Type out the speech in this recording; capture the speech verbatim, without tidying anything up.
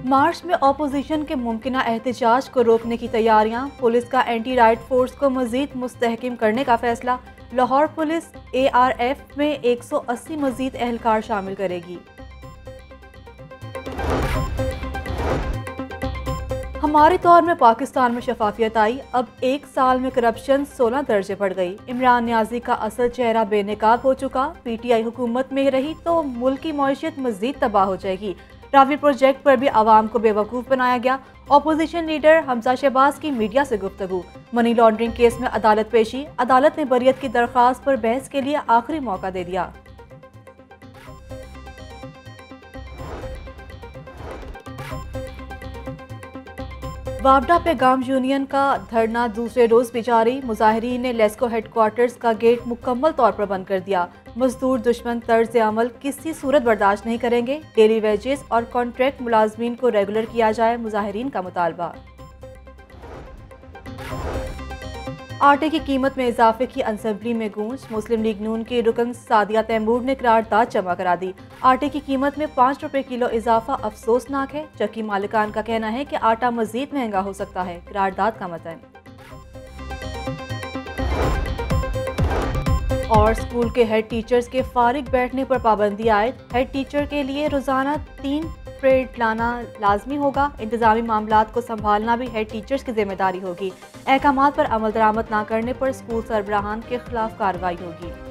मार्च में अपोजिशन के मुमकिन एहतजाज को रोकने की तैयारियां, पुलिस का एंटी राइट फोर्स को मजीद मुस्तहकम करने का फैसला। Lahore police A R F में एक सौ अस्सी मजीद एहलकार शामिल करेगी। हमारे दौर में पाकिस्तान में शफाफियत आई, अब एक साल में करप्शन सोलह दर्जे बढ़ गई। इमरान न्याजी का असल चेहरा बेनकाब हो चुका, पी टी आई हुकूमत में रही तो मुल्क की मईशत मजीद तबाह हो जाएगी। रावी प्रोजेक्ट पर भी आवाम को बेवकूफ़ बनाया गया। अपोजिशन लीडर हमजा शहबाज की मीडिया से गुफ्तगू। मनी लॉन्ड्रिंग केस में अदालत पेशी, अदालत ने बरियत की दरख्वास्त पर बहस के लिए आखिरी मौका दे दिया। वावडा पैगाम यूनियन का धरना दूसरे रोज भी जारी। मुजाहिरीन ने लेस्को हेडक्वार्टर्स का गेट मुकम्मल तौर पर बंद कर दिया। मजदूर दुश्मन तर्ज अमल किसी सूरत बर्दाश्त नहीं करेंगे। डेली वेजेस और कॉन्ट्रैक्ट मुलाजमीन को रेगुलर किया जाए, मुजाहिरीन का मुतालबा। आटे की कीमत में इजाफे की असेंबली में गूंज। मुस्लिम लीग नून की रुकन सादिया तैमूर ने करारदाद जमा करा दी। आटे की कीमत में पाँच रुपए किलो इजाफा अफसोसनाक है। चक्की मालिकान का कहना है कि आटा मजीद महंगा हो सकता है। करारदाद का मतन। और स्कूल के हेड टीचर्स के फारिग बैठने पर पाबंदी आयद। हेड टीचर के लिए रोजाना तीन परेड लाना लाजमी होगा। इंतजामी मामलात को संभालना भी हेड टीचर्स की जिम्मेदारी होगी। अहकामात पर अमल दरामद न करने पर स्कूल सरबराहान के खिलाफ कार्रवाई होगी।